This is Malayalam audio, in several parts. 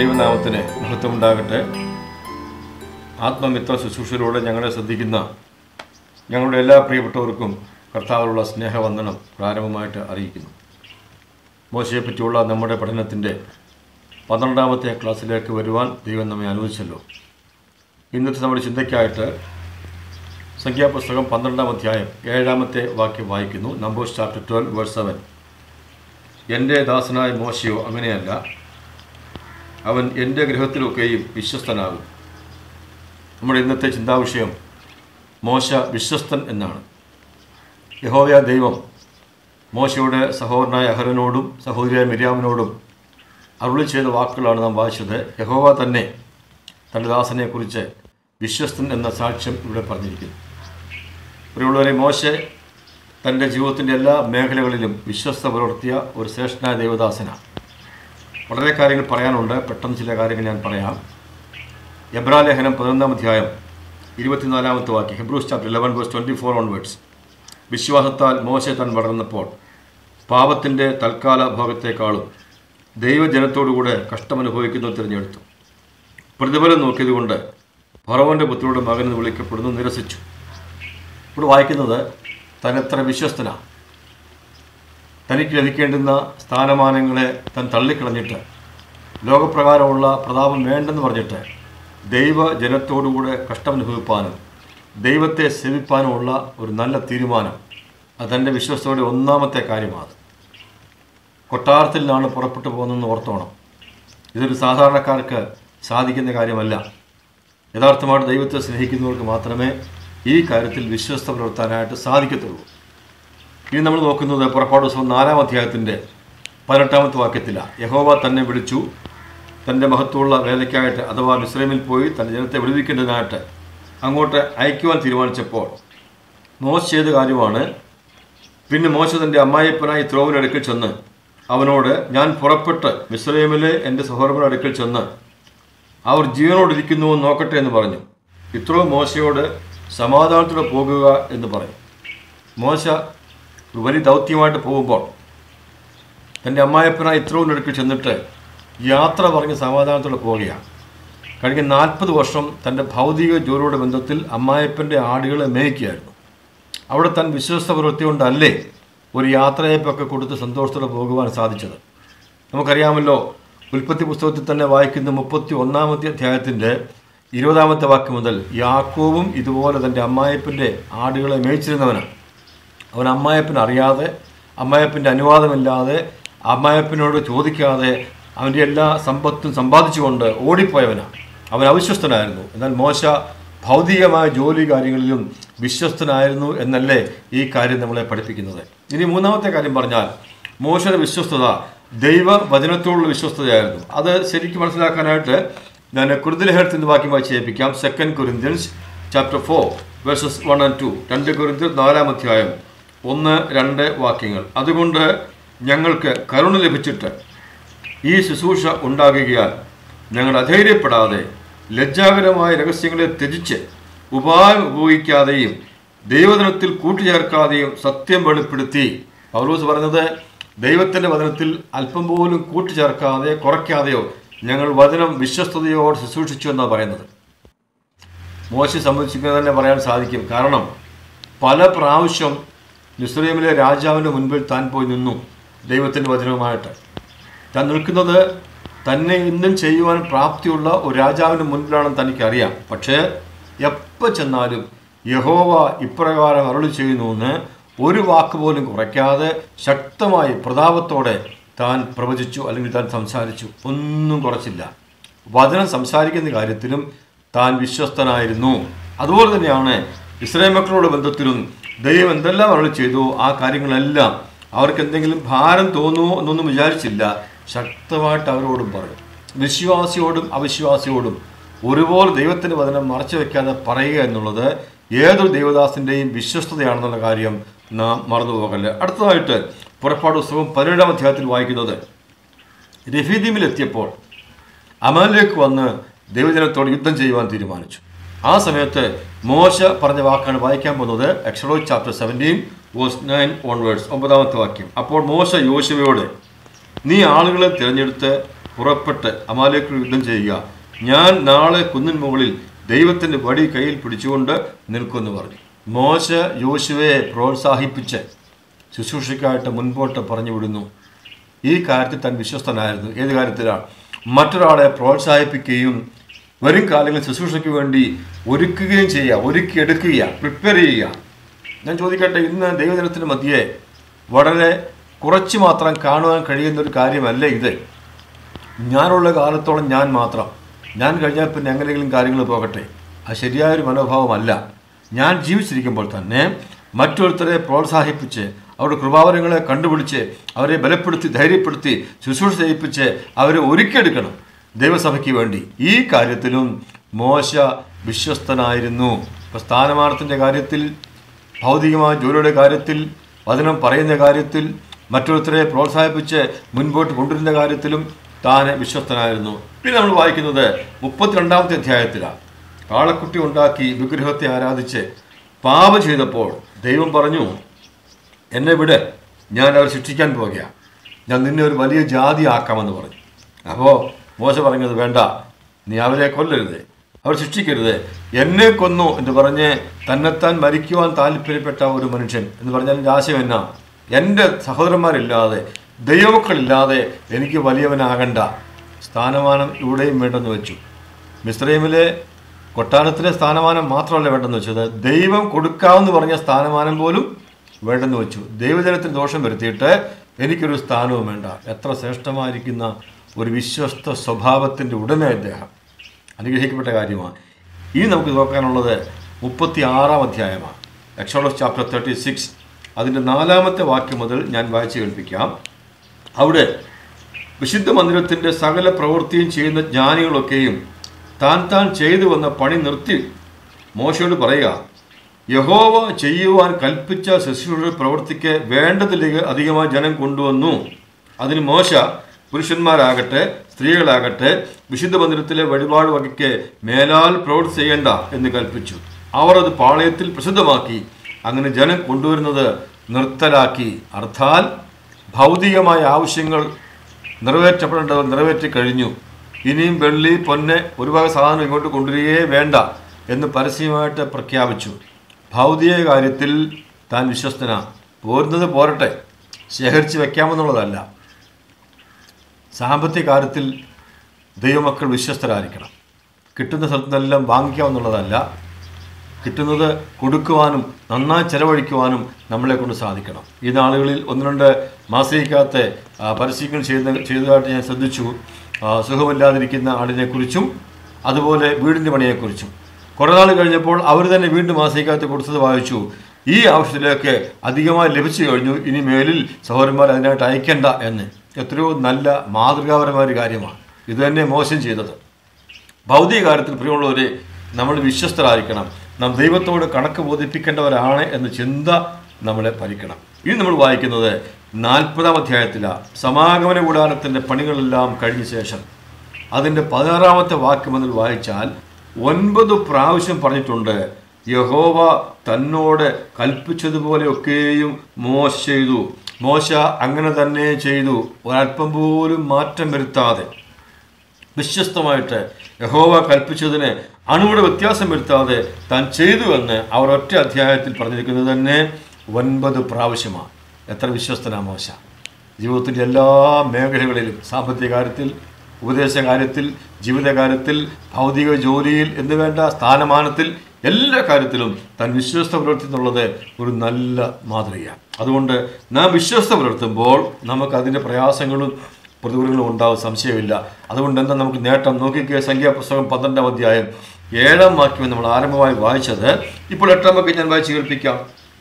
ദൈവനാമത്തിന് മഹത്വമുണ്ടാകട്ടെ. ആത്മമിത്ര ശുശ്രൂഷയിലൂടെ ഞങ്ങളെ ശ്രദ്ധിക്കുന്ന ഞങ്ങളുടെ എല്ലാ പ്രിയപ്പെട്ടവർക്കും കർത്താവിലുള്ള സ്നേഹവന്ദനം പ്രാരംഭമായിട്ട് അറിയിക്കുന്നു. മോശയെപ്പറ്റിയുള്ള നമ്മുടെ പഠനത്തിൻ്റെ 12ാമത്തെ ക്ലാസ്സിലേക്ക് വരുവാൻ ദൈവം നമ്മെ അനുവദിച്ചല്ലോ. ഇന്നത്തെ നമ്മുടെ ചിന്തയ്ക്കായിട്ട് സംഖ്യാപുസ്തകം 12ാം അധ്യായം 7ാമത്തെ വാക്യം വായിക്കുന്നു. Numbers chapter 12 verse 7. എൻ്റെ ദാസനായ മോശയോ അങ്ങനെയല്ല, അവൻ എൻ്റെ ഗൃഹത്തിലൊക്കെയും വിശ്വസ്തനാകും. നമ്മുടെ ഇന്നത്തെ ചിന്താവിഷയം മോശ വിശ്വസ്തൻ എന്നാണ്. യഹോവയായ ദൈവം മോശയുടെ സഹോദരനായ അഹരോനോടും സഹോദരിയായ മിര്യാമിനോടും അരുളി ചെയ്ത വാക്കുകളാണ് നാം വായിച്ചത്. യഹോവ തന്നെ തൻ്റെ ദാസനെക്കുറിച്ച് വിശ്വസ്തൻ എന്ന സാക്ഷ്യം ഇവിടെ പറഞ്ഞിരിക്കുന്നു. പ്രിയമുള്ളവരെ, മോശ തൻ്റെ ജീവിതത്തിൻ്റെ എല്ലാ മേഖലകളിലും വിശ്വസ്ത പുലർത്തിയ ഒരു ശ്രേഷ്ഠനായ ദൈവദാസനാണ്. വളരെ കാര്യങ്ങൾ പറയാനുണ്ട്. പെട്ടെന്ന് ചില കാര്യങ്ങൾ ഞാൻ പറയാം. എബ്രാലേഖനം 11ാം അധ്യായം 24ാമത്തെ വാക്യം, ഹെബ്രൂസ് ചാപ്റ്റർ 11 വേഴ്സ് 24 ഓൺവേർഡ്സ്. വിശ്വാസത്താൽ മോശ താൻ വളർന്നപ്പോൾ പാപത്തിൻ്റെ തൽക്കാല ഭോഗത്തെക്കാളും ദൈവജനത്തോടുകൂടെ കഷ്ടമനുഭവിക്കുന്നത് തിരഞ്ഞെടുത്തു. പ്രതിഫലം നോക്കിയതുകൊണ്ട് ഫറവോൻ്റെ പുത്രിയുടെ മകനെന്ന് വിളിക്കപ്പെടുന്നു നിരസിച്ചു. ഇവിടെ വായിക്കുന്നത് താൻ എത്ര വിശ്വസ്തനാണ്. തനിക്ക് ലഭിക്കേണ്ടുന്ന സ്ഥാനമാനങ്ങളെ താൻ തള്ളിക്കളഞ്ഞിട്ട് ലോകപ്രകാരമുള്ള പ്രതാപം വേണ്ടെന്ന് പറഞ്ഞിട്ട് ദൈവജനത്തോടുകൂടെ കഷ്ടമനുഭവിപ്പാനും ദൈവത്തെ സേവിപ്പാനുമുള്ള ഒരു നല്ല തീരുമാനം, അതെൻ്റെ വിശ്വസ്തയുടെ ഒന്നാമത്തെ കാര്യമാണ്. കൊട്ടാരത്തിൽ നിന്നാണ് പുറപ്പെട്ടു പോകുന്നതെന്ന് ഓർത്തോണം. ഇതൊരു സാധാരണക്കാർക്ക് സാധിക്കുന്ന കാര്യമല്ല. യഥാർത്ഥമായിട്ട് ദൈവത്തെ സ്നേഹിക്കുന്നവർക്ക് മാത്രമേ ഈ കാര്യത്തിൽ വിശ്വസ്ത പുലർത്താനായിട്ട് സാധിക്കത്തുള്ളൂ. ഇനി നമ്മൾ നോക്കുന്നത് പുറപ്പാട് പുസ്തകം 4ാം അധ്യായത്തിൻ്റെ 18ാമത്തെ വാക്യത്തിലാണ്. യഹോവ തന്നെ വിളിച്ചു തൻ്റെ മഹത്വമുള്ള വേലയ്ക്കായിട്ട്, അഥവാ മിസ്രൈമിൽ പോയി തൻ്റെ ജനത്തെ വിടുവിക്കേണ്ടതിനായിട്ട് അങ്ങോട്ട് അയക്കുവാൻ തീരുമാനിച്ചപ്പോൾ മോശ ചെയ്ത കാര്യമാണ്. പിന്നെ മോശ തൻ്റെ അമ്മായിപ്പനായി യിത്രോവിൻ്റെ അടുക്കൽ ചെന്ന് അവനോട്, ഞാൻ പുറപ്പെട്ട് മിസ്രൈമിലെ എൻ്റെ സഹോദരങ്ങളുടെ അടുക്കൽ ചെന്ന് അവർ ജീവനോടിരിക്കുന്നു നോക്കട്ടെ എന്ന് പറഞ്ഞു. യിത്രോ മോശയോട് സമാധാനത്തോടെ പോകുക എന്ന് പറയും. മോശ ഒരു വലിയ ദൗത്യമായിട്ട് പോകുമ്പോൾ തൻ്റെ അമ്മായിപ്പനായി യിത്രോവിൻ്റെ അടുക്കൽ ചെന്നിട്ട് യാത്ര പറഞ്ഞ് സമാധാനത്തോടെ പോവുകയാണ്. കഴിഞ്ഞ 40 വർഷം തൻ്റെ ഭൗതിക ജോലിയുടെ ബന്ധത്തിൽ അമ്മായിപ്പൻ്റെ ആടുകളെ മേയ്ക്കുകയായിരുന്നു. അവിടെ താൻ വിശ്വസ്ത പ്രവൃത്തി കൊണ്ടല്ലേ ഒരു യാത്രയപ്പൊക്കെ കൊടുത്ത് സന്തോഷത്തോടെ പോകുവാൻ സാധിച്ചത്. നമുക്കറിയാമല്ലോ, ഉൽപ്പത്തി പുസ്തകത്തിൽ തന്നെ വായിക്കുന്ന 31ാമത്തെ അധ്യായത്തിൻ്റെ 20ാമത്തെ വാക്യം മുതൽ യാക്കോബും ഇതുപോലെ തൻ്റെ അമ്മായിപ്പൻ്റെ ആടുകളെ മേയിച്ചിരുന്നവനാണ്. അവൻ അമ്മായിപ്പൻ അറിയാതെ, അമ്മായിപ്പൻ്റെ അനുവാദമില്ലാതെ, അമ്മായിപ്പനോട് ചോദിക്കാതെ അവൻ്റെ എല്ലാ സമ്പത്തും സമ്പാദിച്ചുകൊണ്ട് ഓടിപ്പോയവനാണ്. അവൻ അവിശ്വസ്തനായിരുന്നു. എന്നാൽ മോശ ഭൗതികമായ ജോലി കാര്യങ്ങളിലും വിശ്വസ്തനായിരുന്നു എന്നല്ലേ ഈ കാര്യം നമ്മളെ പഠിപ്പിക്കുന്നത്. ഇനി 3ാമത്തെ കാര്യം പറഞ്ഞാൽ മോശയുടെ വിശ്വസ്തത ദൈവവചനത്തോടുള്ള വിശ്വസ്തതയായിരുന്നു. അത് ശരിക്കും മനസ്സിലാക്കാനായിട്ട് ഞാൻ കൊരിന്ത്യലേഖനത്തിൻ്റെ വാക്യം വായിച്ച് കേൾപ്പിക്കാം. 2 Corinthians chapter 4 verses 1 and 2. 2 കൊരിന്ത്യർ 4ാം അധ്യായം 1-2 വാക്യങ്ങൾ. അതുകൊണ്ട് ഞങ്ങൾക്ക് കരുണ ലഭിച്ചിട്ട് ഈ ശുശ്രൂഷ ഉണ്ടാകുകയാൽ ഞങ്ങൾ അധൈര്യപ്പെടാതെ ലജ്ജാകരമായ രഹസ്യങ്ങളെ ത്യജിച്ച് ഉപായം ഉപയോഗിക്കാതെയും ദൈവവചനത്തിൽ കൂട്ടിച്ചേർക്കാതെയും സത്യം വെളിപ്പെടുത്തി. പൗലോസ് പറഞ്ഞത്, ദൈവത്തിൻ്റെ വചനത്തിൽ അല്പം പോലും കൂട്ടിച്ചേർക്കാതെ കുറയ്ക്കാതെയോ ഞങ്ങൾ വചനം വിശ്വസ്തയോട് ശുശ്രൂഷിച്ചു എന്നാണ് പറയുന്നത്. മോശയെ സംബന്ധിക്കുന്നത് തന്നെ പറയാൻ സാധിക്കും. കാരണം പല പ്രാവശ്യം മിസ്രൈമിലെ രാജാവിൻ്റെ മുൻപിൽ താൻ പോയി നിന്നു ദൈവത്തിൻ്റെ വചനവുമായിട്ട്. താൻ നിൽക്കുന്നത് തന്നെ ഇന്നും ചെയ്യുവാൻ പ്രാപ്തിയുള്ള ഒരു രാജാവിൻ്റെ മുൻപിലാണെന്ന് തനിക്കറിയാം. പക്ഷേ എപ്പോൾ ചെന്നാലും യഹോവ ഇപ്രകാരം അരുളി ചെയ്യുന്നു എന്ന് ഒരു വാക്ക് പോലും കുറയ്ക്കാതെ ശക്തമായി പ്രതാപത്തോടെ താൻ പ്രവചിച്ചു, അല്ലെങ്കിൽ താൻ സംസാരിച്ചു. ഒന്നും കുറച്ചില്ല. വചനം സംസാരിക്കുന്ന കാര്യത്തിലും താൻ വിശ്വസ്തനായിരുന്നു. അതുപോലെ തന്നെയാണ് ഇസ്രായേൽ മക്കളുടെ ബന്ധത്തിലും ദൈവം എന്തെല്ലാം അരുളി ചെയ്തു ആ കാര്യങ്ങളെല്ലാം അവർക്ക് എന്തെങ്കിലും ഭാരം തോന്നുമോ എന്നൊന്നും വിചാരിച്ചില്ല. ശക്തമായിട്ട് അവരോടും പറയും. വിശ്വാസിയോടും അവിശ്വാസിയോടും ഒരുപോലെ ദൈവത്തിൻ്റെ വചനം മറച്ചു വയ്ക്കാതെ പറയുക എന്നുള്ളത് ഏതൊരു ദൈവദാസൻ്റെയും വിശ്വസ്തതയാണെന്നുള്ള കാര്യം നാം മറന്നുപോകല്ലേ. അടുത്തതായിട്ട് പുറപ്പാട് പുസ്തകം 17ാം അധ്യായത്തിൽ വായിക്കുന്നത്, രഫീദീമിലെത്തിയപ്പോൾ അമാലേക്ക് വന്ന് ദൈവജനത്തോട് യുദ്ധം ചെയ്യുവാൻ തീരുമാനിച്ചു. ആ സമയത്ത് മോശ പറഞ്ഞ വാക്കാണ് വായിക്കാൻ പോകുന്നത്. എക്സോഡസ് ചാപ്റ്റർ 17 വേഴ്സ് 9 ഓൺവേർഡ്സ് 9ാമത്തെ വാക്യം. അപ്പോൾ മോശ യോശുവയോട്, നീ ആളുകളെ തിരഞ്ഞെടുത്ത് പുറപ്പെട്ട് അമാലേക്കരോട് യുദ്ധം ചെയ്യുക. ഞാൻ നാളെ കുന്നിൻ മുകളിൽ ദൈവത്തിൻ്റെ വടി കയ്യിൽ പിടിച്ചുകൊണ്ട് നിൽക്കുമെന്ന് പറഞ്ഞു. മോശ യോശുവയെ പ്രോത്സാഹിപ്പിച്ച് ശുശ്രൂഷയ്ക്കായിട്ട് മുൻപോട്ട് പറഞ്ഞു വിടുന്നു. ഈ കാര്യത്തിൽ താൻ വിശ്വസ്തനായിരുന്നു. ഏത് കാര്യത്തിലാണ്? മറ്റൊരാളെ പ്രോത്സാഹിപ്പിക്കുകയും വരും കാലങ്ങളിൽ ശുശ്രൂഷയ്ക്ക് വേണ്ടി ഒരുക്കുകയും ചെയ്യുക, ഒരുക്കിയെടുക്കുക, പ്രിപ്പയർ ചെയ്യുക. ഞാൻ ചോദിക്കട്ടെ, ഇന്ന് ദൈവജനത്തിന് മധ്യേ വളരെ കുറച്ച് മാത്രം കാണുവാൻ കഴിയുന്നൊരു കാര്യമല്ല ഇത്. ഞാനുള്ള കാലത്തോളം ഞാൻ മാത്രം, ഞാൻ കഴിഞ്ഞാൽ പിന്നെ എങ്ങനെയെങ്കിലും കാര്യങ്ങൾ പോകട്ടെ, അത് ശരിയായൊരു മനോഭാവമല്ല. ഞാൻ ജീവിച്ചിരിക്കുമ്പോൾ തന്നെ മറ്റൊരുത്തരെ പ്രോത്സാഹിപ്പിച്ച് അവരുടെ കൃപാവരങ്ങളെ കണ്ടുപിടിച്ച് അവരെ ബലപ്പെടുത്തി ധൈര്യപ്പെടുത്തി ശുശ്രൂഷ ചെയ്യിപ്പിച്ച് അവരെ ഒരുക്കിയെടുക്കണം ദൈവസഭയ്ക്ക് വേണ്ടി. ഈ കാര്യത്തിലും മോശ വിശ്വസ്തനായിരുന്നു. ഇപ്പോൾ സ്ഥാനമാനത്തിൻ്റെ കാര്യത്തിൽ, ഭൗതികമായ ജോലിയുടെ കാര്യത്തിൽ, വചനം പറയുന്ന കാര്യത്തിൽ, മറ്റൊരുത്തരെ പ്രോത്സാഹിപ്പിച്ച് മുൻപോട്ട് കൊണ്ടുവരുന്ന കാര്യത്തിലും താൻ വിശ്വസ്തനായിരുന്നു. പിന്നെ നമ്മൾ വായിക്കുന്നത് 32-ാമത്തെ അധ്യായത്തിലാണ്. കാളക്കുട്ടി ഉണ്ടാക്കി വിഗ്രഹത്തെ ആരാധിച്ച് പാപം ചെയ്തപ്പോൾ ദൈവം പറഞ്ഞു, എന്നെ വിട്, ഞാൻ അവർ ശിക്ഷിക്കാൻ പോകുകയാണ്, ഞാൻ നിന്നെ ഒരു വലിയ ജാതി ആക്കാമെന്ന് പറഞ്ഞു. അപ്പോൾ മോശ പറഞ്ഞത്, വേണ്ട, നീ അവരെ കൊല്ലരുത്, അവർ ശിക്ഷിക്കരുത്, എന്നെ കൊന്നു എന്ന് പറഞ്ഞ് തന്നെത്താൻ മരിക്കുവാൻ താല്പര്യപ്പെട്ട ഒരു മനുഷ്യൻ എന്ന് പറഞ്ഞാൽ എൻ്റെ ആശയം എന്നാ? എൻ്റെ സഹോദരന്മാരില്ലാതെ, ദൈവമക്കളില്ലാതെ എനിക്ക് വലിയവനാകണ്ട, സ്ഥാനമാനം ഇവിടെയും വേണ്ടെന്ന് വെച്ചു. മിസ്രൈമിലെ കൊട്ടാരത്തിലെ സ്ഥാനമാനം മാത്രമല്ല വേണ്ടെന്ന് വെച്ചത്, ദൈവം കൊടുക്കാമെന്ന് പറഞ്ഞ സ്ഥാനമാനം പോലും വേണ്ടെന്ന് വെച്ചു. ദൈവജനത്തിന് ദോഷം വരുത്തിയിട്ട് എനിക്കൊരു സ്ഥാനവും വേണ്ട. എത്ര ശ്രേഷ്ഠമായിരിക്കുന്ന ഒരു വിശ്വസ്ത സ്വഭാവത്തിൻ്റെ ഉടമ അദ്ദേഹം. അനുഗ്രഹിക്കപ്പെട്ട കാര്യമാണ്. ഇനി നമുക്ക് നോക്കാനുള്ളത് 36-ാം അധ്യായമാണ്. എക്സോഡസ് ചാപ്റ്റർ 36 അതിൻ്റെ 4-ാമത്തെ വാക്യം മുതൽ ഞാൻ വായിച്ച് കേൾപ്പിക്കാം. അവിടെ വിശുദ്ധ മന്ദിരത്തിൻ്റെ സകല പ്രവൃത്തിയും ചെയ്യുന്ന ജ്ഞാനികളൊക്കെയും താൻ ചെയ്തു വന്ന പണി നിർത്തി മോശയോട് പറയുക, യഹോവ ചെയ്യുവാൻ കൽപ്പിച്ച ശുശ്രൂഷ പ്രവൃത്തിക്ക് വേണ്ടതിലേക്ക് അധികമായി ജനം കൊണ്ടുവന്നു. അതിന് മോശ പുരുഷന്മാരാകട്ടെ സ്ത്രീകളാകട്ടെ വിശുദ്ധ മന്ദിരത്തിലെ വഴിപാട് വകയ്ക്ക് മേലാൽ പ്രവൃത്തി ചെയ്യേണ്ട എന്ന് കൽപ്പിച്ചു. അവർ അത് പാളയത്തിൽ പ്രസിദ്ധമാക്കി. അങ്ങനെ ജനം കൊണ്ടുവരുന്നത് നിർത്തലാക്കി. അർത്ഥാൽ ഭൗതികമായ ആവശ്യങ്ങൾ നിറവേറ്റപ്പെടേണ്ടത് നിറവേറ്റി കഴിഞ്ഞു. ഇനിയും വെള്ളി പൊന്ന് ഒരു വക സാധനം ഇങ്ങോട്ട് കൊണ്ടുവരികയേ വേണ്ട എന്ന് പരസ്യമായിട്ട് പ്രഖ്യാപിച്ചു. ഭൗതിക കാര്യത്തിൽ താൻ വിശ്വസ്തനാ. പോരുന്നത് പോരട്ടെ, ശേഖരിച്ച് വെക്കാമെന്നുള്ളതല്ല. സാമ്പത്തിക കാര്യത്തിൽ ദൈവമക്കൾ വിശ്വസ്തരായിരിക്കണം. കിട്ടുന്ന സ്ഥലത്തു നിന്നെല്ലാം വാങ്ങിക്കാമെന്നുള്ളതല്ല. കിട്ടുന്നത് കൊടുക്കുവാനും നന്നായി ചെലവഴിക്കുവാനും നമ്മളെ കൊണ്ട് സാധിക്കണം. ഈ നാളുകളിൽ 1-2 മാസികക്കകത്തെ പരസ്യങ്ങൾ ചെയ്തതായിട്ട് ഞാൻ ശ്രദ്ധിച്ചു. സുഖമില്ലാതിരിക്കുന്ന ആളിനെക്കുറിച്ചും അതുപോലെ വീടിൻ്റെ പണിയെക്കുറിച്ചും. കുറേ നാൾ കഴിഞ്ഞപ്പോൾ അവർ തന്നെ വീണ്ടും മാസികക്കകത്ത് കൊടുത്തത് വായിച്ചു. ഈ ആവശ്യത്തിലേക്ക് അധികമായി ലഭിച്ചു കഴിഞ്ഞു, ഇനി മേലിൽ സഹോദരന്മാർ അതിനായിട്ട് അയക്കേണ്ട എന്ന്. എത്രയോ നല്ല മാതൃകാപരമായ ഒരു കാര്യമാണ് ഇത് തന്നെ മോശം ചെയ്തത്. ഭൗതിക കാര്യത്തിൽ പ്രിയമുള്ളവരെ, നമ്മൾ വിശ്വസ്തരായിരിക്കണം. നാം ദൈവത്തോട് കണക്ക് ബോധിപ്പിക്കേണ്ടവരാണ് എന്ന ചിന്ത നമ്മളെ ഭരിക്കണം. ഇനി നമ്മൾ വായിക്കുന്നത് 40-ാം അധ്യായത്തിലാണ്. സമാഗമന കൂടാരത്തിൻ്റെ പണികളെല്ലാം കഴിഞ്ഞ ശേഷം അതിൻ്റെ 16-ാമത്തെ വാക്യം മുതൽ വായിച്ചാൽ 9 പ്രാവശ്യം പറഞ്ഞിട്ടുണ്ട്, യഹോവ തന്നോട് കൽപ്പിച്ചതുപോലെയൊക്കെയും മോശ ചെയ്തു. മോശ അങ്ങനെ തന്നെ ചെയ്തു, ഒരല്പം പോലും മാറ്റം വരുത്താതെ വിശ്വസ്തമായിട്ട് യഹോവ കൽപ്പിച്ചതിന് അണുവിടെ വ്യത്യാസം വരുത്താതെ താൻ ചെയ്തു എന്ന് അവർ ഒറ്റ അധ്യായത്തിൽ പറഞ്ഞിരിക്കുന്നത് തന്നെ 9 പ്രാവശ്യമാണ്. എത്ര വിശ്വസ്തനാ മോശ! ജീവിതത്തിൻ്റെ എല്ലാ മേഖലകളിലും, സാമ്പത്തിക കാര്യത്തിൽ, ഉപദേശ കാര്യത്തിൽ, ജീവിതകാര്യത്തിൽ, ഭൗതിക ജോലിയിൽ എന്ന് വേണ്ട സ്ഥാനമാനത്തിൽ, എല്ലാ കാര്യത്തിലും താൻ വിശ്വസ്ത പുലർത്തുന്നുള്ളത് ഒരു നല്ല മാതൃകയാണ്. അതുകൊണ്ട് നാം വിശ്വസ്ത പുലർത്തുമ്പോൾ നമുക്കതിൻ്റെ പ്രയാസങ്ങളും പ്രതികൂലങ്ങളും ഉണ്ടാവും, സംശയമില്ല. അതുകൊണ്ട് എന്താ നമുക്ക് നേട്ടം? നോക്കിക്കുക, സംഖ്യാപുസ്തകം 12-ാം അധ്യായം 7-ാം വാക്യം നമ്മൾ ആരംഭമായി വായിച്ചത്. ഇപ്പോൾ 8-ാം വാക്യം ഞാൻ വായിച്ച് കേൾപ്പിക്കാം.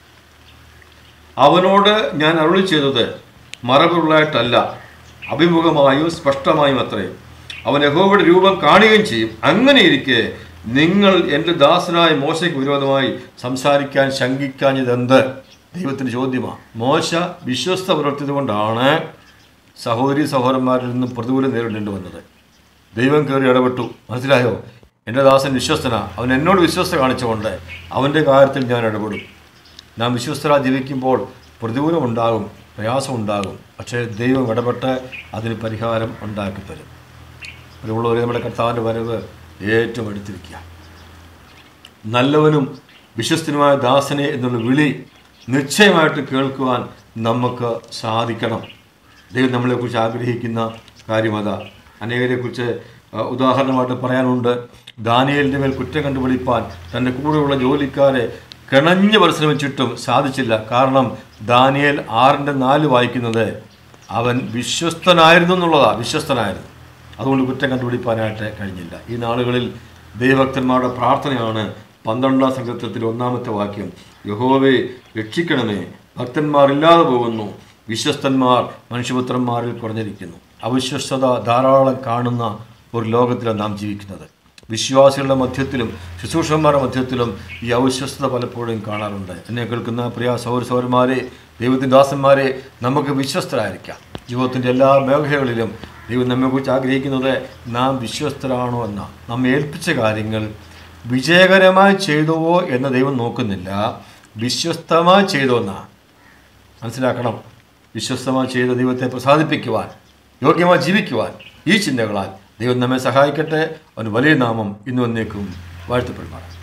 അവനോട് ഞാൻ അരുളി ചെയ്തത് മറവുള്ളതായിട്ടല്ല, അഭിമുഖമായും സ്പഷ്ടമായും അത്രേ. അവൻ യഹോവയുടെ രൂപം കാണുകയും ചെയ്യും. അങ്ങനെയിരിക്കെ നിങ്ങൾ എൻ്റെ ദാസനായ മോശയ്ക്ക് വിരോധമായി സംസാരിക്കാൻ ശങ്കിക്കാഞ്ഞതെന്ത്? ദൈവത്തിൻ്റെ ചോദ്യമാണ്. മോശ വിശ്വസ്ത പുലർത്തിയത് കൊണ്ടാണ് സഹോദരി സഹോദരന്മാരിൽ നിന്നും പ്രതികൂലം നേരിടേണ്ടി വന്നത്. ദൈവം കയറി ഇടപെട്ടു. മനസ്സിലായോ? എൻ്റെ ദാസൻ വിശ്വസ്തനാ, അവൻ എന്നോട് വിശ്വസ്ത കാണിച്ചുകൊണ്ട് അവൻ്റെ കാര്യത്തിൽ ഞാൻ ഇടപെടും. നാം വിശ്വസ്തരായി ജീവിക്കുമ്പോൾ പ്രതികൂലമുണ്ടാകും, പ്രയാസമുണ്ടാകും. പക്ഷേ ദൈവം ഇടപെട്ട് അതിന് പരിഹാരം ഉണ്ടാക്കി തരും. അതിലുള്ളവരെ നമ്മുടെ കർത്താവിൻ്റെ വരവ് ഏറ്റവും അടുത്തിരിക്കുക. നല്ലവനും വിശ്വസ്തനുമായ ദാസനെ എന്നുള്ള വിളി നിശ്ചയമായിട്ട് കേൾക്കുവാൻ നമുക്ക് സാധിക്കണം. ദൈവം നമ്മളെക്കുറിച്ച് ആഗ്രഹിക്കുന്ന കാര്യം അതാ. അനേകരെക്കുറിച്ച് ഉദാഹരണമായിട്ട് പറയാനുണ്ട്. ദാനിയേലിൻ്റെ മേൽ കുറ്റം കണ്ടുപിടിപ്പാൻ തൻ്റെ കൂടെയുള്ള ജോലിക്കാരെ കിണഞ്ഞ് പരിശ്രമിച്ചിട്ടും സാധിച്ചില്ല. കാരണം ദാനിയേൽ 6:4 വായിക്കുന്നത് അവൻ വിശ്വസ്തനായിരുന്നു എന്നുള്ളതാണ്. വിശ്വസ്തനായിരുന്നു, അതുകൊണ്ട് കുറ്റം കണ്ടുപിടിപ്പാനായിട്ട് കഴിഞ്ഞില്ല. ഈ നാളുകളിൽ ദൈവഭക്തന്മാരുടെ പ്രാർത്ഥനയാണ് 12-ാം സങ്കീർത്തനത്തിൽ 1-ാമത്തെ വാക്യം. യഹോവേ രക്ഷിക്കണമേ, ഭക്തന്മാരില്ലാതെ പോകുന്നു, വിശ്വസ്തന്മാർ മനുഷ്യപുത്രന്മാരിൽ കുറഞ്ഞിരിക്കുന്നു. അവിശ്വസ്തത ധാരാളം കാണുന്ന ഒരു ലോകത്തിലാണ് നാം ജീവിക്കുന്നത്. വിശ്വാസികളുടെ മധ്യത്തിലും ശുശ്രൂഷകന്മാരുടെ മധ്യത്തിലും ഈ അവിശ്വസ്തത പലപ്പോഴും കാണാറുണ്ട്. എന്നെ കേൾക്കുന്ന പ്രിയ സഹോദരന്മാരെ, ദൈവത്തിൻ്റെ ദാസന്മാരെ, നമുക്ക് വിശ്വസ്തരായിരിക്കാം. ജീവിതത്തിൻ്റെ എല്ലാ മേഖലകളിലും ദൈവം നമ്മെക്കുറിച്ച് ആഗ്രഹിക്കുന്നത് നാം വിശ്വസ്തരാണോ എന്ന. നമ്മെ ഏൽപ്പിച്ച കാര്യങ്ങൾ വിജയകരമായി ചെയ്തുവോ എന്ന് ദൈവം നോക്കുന്നില്ല, വിശ്വസ്തമായി ചെയ്തോ എന്നാണ്. മനസ്സിലാക്കണം. വിശ്വസ്തമായി ചെയ്ത ദൈവത്തെ പ്രസാദിപ്പിക്കുവാൻ, യോഗ്യമായി ജീവിക്കുവാൻ ഈ ചിന്തകളാൽ ദൈവം നമ്മെ സഹായിക്കട്ടെ. അവന് വലിയ നാമം ഇന്നും എന്നേക്കും വാഴ്ത്തപ്പെടുമാറാകട്ടെ.